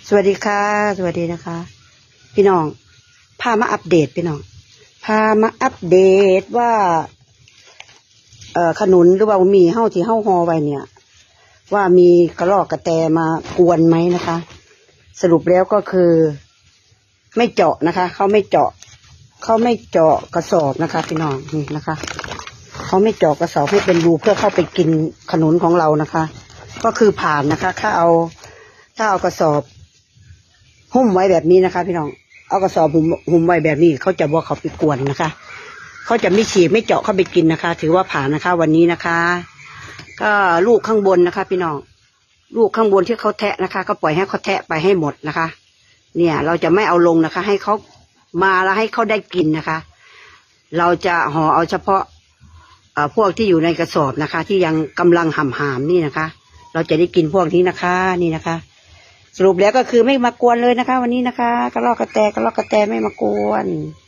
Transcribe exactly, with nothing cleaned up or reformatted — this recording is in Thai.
สวัสดีค่ะสวัสดีนะคะพี่น้องพามาอัปเดตพี่น้องพามาอัปเดตว่าเอ่อขนุนหรือว่ามีเห่าที่เห่าฮอไว้เนี่ยว่ามีกระรอกกระแตมากวนไหมนะคะ สรุปแล้วก็คือไม่เจาะนะคะเขาไม่เจาะเขาไม่เจาะกระสอบนะคะพี่น้องนี่นะคะเขาไม่เจาะกระสอบให้เป็นรูเพื่อเข้าไปกินขนุนของเรานะคะก็คือผ่านนะคะถ้าเอาถ้าเอากระสอบหุ้มไว้แบบนี้นะคะพี่น้องเอากระสอบหุ้มหุ้มไว้แบบนี้เขาจะบอกเขาไปกวนนะคะเขาจะไม่ฉีดไม่เจาะเข้าไปกินนะคะถือว่าผ่านนะคะวันนี้นะคะก็ลูกข้างบนนะคะพี่น้องลูกข้างบนที่เขาแทะนะคะก็ปล่อยให้เขาแทะไปให้หมดนะคะเนี่ยเราจะไม่เอาลงนะคะให้เขามาแล้วให้เขาได้กินนะคะเราจะห่อเอาเฉพาะเอ่อพวกที่อยู่ในกระสอบนะคะที่ยังกำลังห่ำหามนี่นะคะเราจะได้กินพวกนี้นะคะนี่นะคะสรุปแล้วก็คือไม่มากวนเลยนะคะวันนี้นะคะกระรอกกระแตกระรอกกระแตไม่มากวน